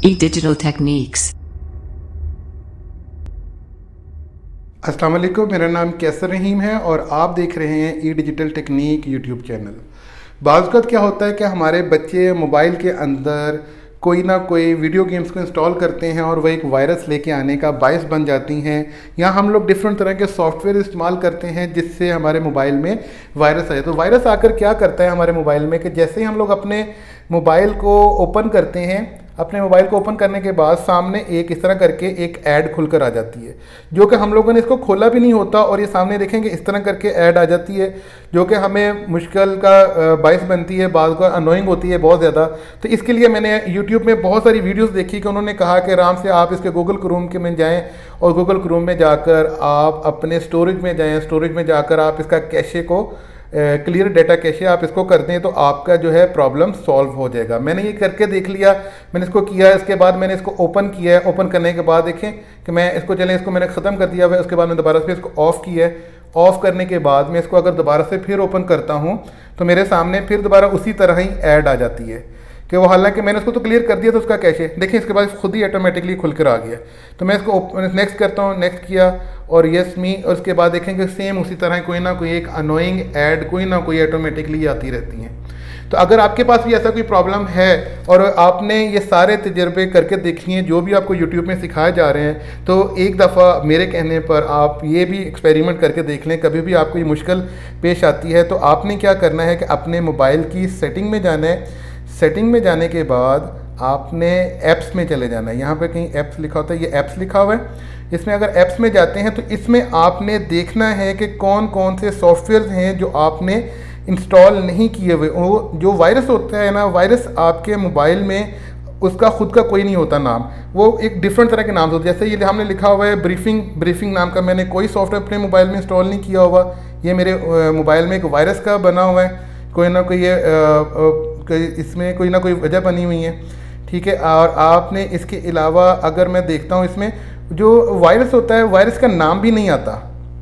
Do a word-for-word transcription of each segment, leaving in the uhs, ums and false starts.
E-Digital Techniques। अस्सलाम वालेकुम, मेरा नाम कैसर रहीम है और आप देख रहे हैं E digital technic YouTube channel. बाज़ वक़्त क्या होता है कि हमारे बच्चे मोबाइल के अंदर कोई ना कोई वीडियो गेम्स को इंस्टॉल करते हैं और वह एक वायरस लेके आने का बायस बन जाती हैं, या हम लोग डिफरेंट तरह के सॉफ्टवेयर इस्तेमाल करते हैं जिससे हमारे मोबाइल में वायरस आए। तो वायरस आकर क्या करता है हमारे मोबाइल में कि जैसे ही हम लोग अपने मोबाइल को ओपन करते हैं, अपने मोबाइल को ओपन करने के बाद सामने एक इस तरह करके एक ऐड खुलकर आ जाती है, जो कि हम लोगों ने इसको खोला भी नहीं होता और ये सामने देखेंगे इस तरह करके ऐड आ जाती है, जो कि हमें मुश्किल का बायस बनती है, बाद का अनोइंग होती है बहुत ज़्यादा। तो इसके लिए मैंने यूट्यूब में बहुत सारी वीडियोस देखी कि उन्होंने कहा कि आराम से आप इसके गूगल क्रोम के में जाएँ और गूगल क्रोम में जाकर आप अपने स्टोरेज में जाएँ, स्टोरेज में जाकर आप इसका कैशे को क्लियर डाटा कैशे आप इसको कर दें तो आपका जो है प्रॉब्लम सॉल्व हो जाएगा। मैंने ये करके देख लिया, मैंने इसको किया, इसके बाद मैंने इसको ओपन किया है। ओपन करने के बाद देखें कि मैं इसको चलें इसको मैंने ख़त्म कर दिया हुआ है। उसके बाद मैं दोबारा से इसको ऑफ़ किया है। ऑफ़ करने के बाद मैं इसको अगर दोबारा से फिर ओपन करता हूँ तो मेरे सामने फिर दोबारा उसी तरह ही ऐड आ जाती है कि वो, हालांकि मैंने उसको तो क्लियर कर दिया था उसका कैशे, देखिए इसके बाद खुद ही ऑटोमेटिकली खुल कर आ गया। तो मैं इसको नेक्स्ट करता हूँ, नेक्स्ट किया और यस मी, और उसके बाद देखेंगे सेम उसी तरह कोई ना कोई एक अनोइंग ऐड कोई ना कोई ऑटोमेटिकली आती रहती हैं। तो अगर आपके पास भी ऐसा कोई प्रॉब्लम है और आपने ये सारे तजर्बे करके देख लिए जो भी आपको यूट्यूब में सिखाए जा रहे हैं, तो एक दफ़ा मेरे कहने पर आप ये भी एक्सपेरिमेंट करके देख लें। कभी भी आपको ये मुश्किल पेश आती है तो आपने क्या करना है कि अपने मोबाइल की सेटिंग में जाना है। सेटिंग में जाने के बाद आपने ऐप्स में चले जाना है। यहाँ पे कहीं ऐप्स लिखा होता है, ये ऐप्स लिखा हुआ है। इसमें अगर ऐप्स में जाते हैं तो इसमें आपने देखना है कि कौन कौन से सॉफ्टवेयर हैं जो आपने इंस्टॉल नहीं किए हुए। वो जो वायरस होता है ना, वायरस आपके मोबाइल में उसका खुद का कोई नहीं होता नाम, वो एक डिफरेंट तरह के नाम होते हैं। जैसे ये हमने लिखा हुआ है ब्रीफिंग, ब्रीफिंग नाम का मैंने कोई सॉफ्टवेयर अपने मोबाइल में इंस्टॉल नहीं किया हुआ। ये मेरे मोबाइल में एक वायरस का बना हुआ है, कोई ना कोई ये इसमें कोई ना कोई वजह बनी हुई है, ठीक है। और आपने इसके अलावा अगर मैं देखता हूँ इसमें जो वायरस होता है, वायरस का नाम भी नहीं आता।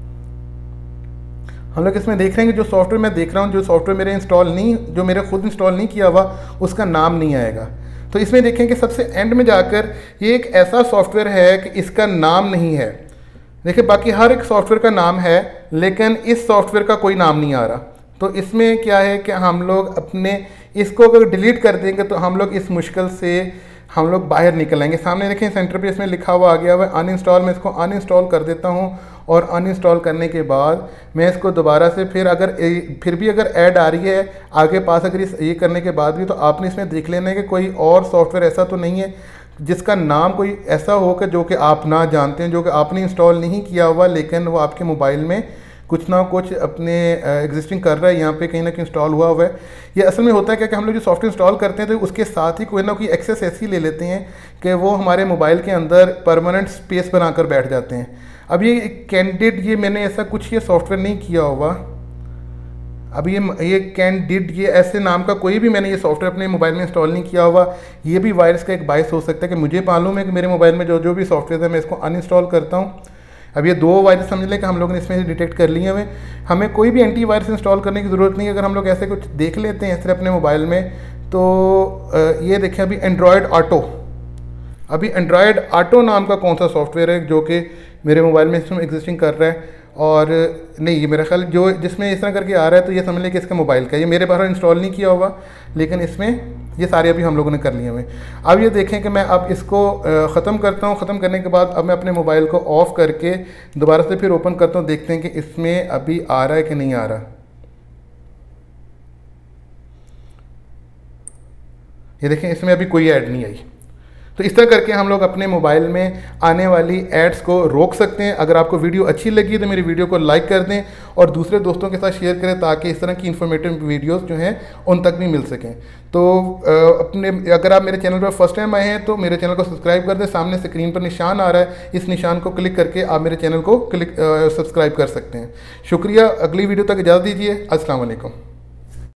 हम लोग इसमें देख रहे हैं कि जो सॉफ्टवेयर मैं देख रहा हूँ, जो सॉफ्टवेयर मेरे इंस्टॉल नहीं, जो मेरे खुद इंस्टॉल नहीं किया हुआ, उसका नाम नहीं आएगा। तो इसमें देखें कि सबसे एंड में जाकर ये एक ऐसा सॉफ्टवेयर है कि इसका नाम नहीं है। देखिए बाकी हर एक सॉफ्टवेयर का नाम है, लेकिन इस सॉफ्टवेयर का कोई नाम नहीं आ रहा। तो इसमें क्या है कि हम लोग अपने इसको अगर डिलीट कर देंगे तो हम लोग इस मुश्किल से हम लोग बाहर निकल आएंगे। सामने देखें सेंटर पे इसमें लिखा हुआ आ गया हुआ है अनइंस्टॉल। मैं इसको अनइंस्टॉल कर देता हूँ और अनइंस्टॉल करने के बाद मैं इसको दोबारा से फिर अगर फिर भी अगर ऐड आ रही है आगे पास, अगर इस ये करने के बाद भी, तो आपने इसमें देख लेना है कि कोई और सॉफ्टवेयर ऐसा तो नहीं है जिसका नाम कोई ऐसा हो कि जो कि आप ना जानते हैं, जो कि आपने इंस्टॉल नहीं किया हुआ लेकिन वो आपके मोबाइल में कुछ ना कुछ अपने एग्जिस्टिंग कर रहा है, यहाँ पे कहीं ना कहीं इंस्टॉल हुआ हुआ है। ये असल में होता है क्या कि हम लोग जो सॉफ्टवेयर इंस्टॉल करते हैं तो उसके साथ ही कोई ना कोई एक्सेस ऐसी ले लेते हैं कि वो हमारे मोबाइल के अंदर परमानेंट स्पेस बनाकर बैठ जाते हैं। अब ये कैंडिड, ये मैंने ऐसा कुछ ये सॉफ्टवेयर नहीं किया होगा। अब ये ये कैंडिड, ये ऐसे नाम का कोई भी मैंने ये सॉफ्टवेयर अपने मोबाइल में इंस्टॉल नहीं किया हुआ। ये भी वायरस का एक बायस हो सकता है कि मुझे मालूम है कि मेरे मोबाइल में जो जो भी सॉफ्टवेयर है मैं इसको अनइंस्टॉल करता हूँ। अब ये दो वायरस समझ लें कि हम लोगों ने इसमें से डिटेक्ट कर लिए हुए। हमें कोई भी एंटी वायरस इंस्टॉल करने की ज़रूरत नहीं है। अगर हम लोग ऐसे कुछ देख लेते हैं सिर्फ अपने मोबाइल में, तो ये देखें अभी एंड्रॉयड ऑटो, अभी एंड्रॉयड ऑटो नाम का कौन सा सॉफ्टवेयर है जो कि मेरे मोबाइल में इसमें एग्जिस्टिंग कर रहा है। और नहीं, ये मेरा ख़्याल जो जिसमें इस तरह करके आ रहा है तो ये समझ लें कि इसका मोबाइल का, ये मेरे बाहर इंस्टॉल नहीं किया हुआ लेकिन इसमें ये सारे अभी हम लोगों ने कर लिए हुए। अब ये देखें कि मैं अब इसको ख़त्म करता हूँ। ख़त्म करने के बाद अब मैं अपने मोबाइल को ऑफ़ करके दोबारा से फिर ओपन करता हूँ, देखते हैं कि इसमें अभी आ रहा है कि नहीं आ रहा। ये देखें इसमें अभी कोई ऐड नहीं आई। तो इस तरह करके हम लोग अपने मोबाइल में आने वाली एड्स को रोक सकते हैं। अगर आपको वीडियो अच्छी लगी तो मेरी वीडियो को लाइक कर दें और दूसरे दोस्तों के साथ शेयर करें ताकि इस तरह की इन्फॉर्मेटिव वीडियोस जो हैं उन तक भी मिल सकें। तो अपने अगर आप मेरे चैनल पर फर्स्ट टाइम आए हैं तो मेरे चैनल को सब्सक्राइब कर दें। सामने स्क्रीन पर निशान आ रहा है, इस निशान को क्लिक करके आप मेरे चैनल को क्लिक सब्सक्राइब कर सकते हैं। शुक्रिया। अगली वीडियो तक इजाज़त दीजिए। अस्सलाम वालेकुम।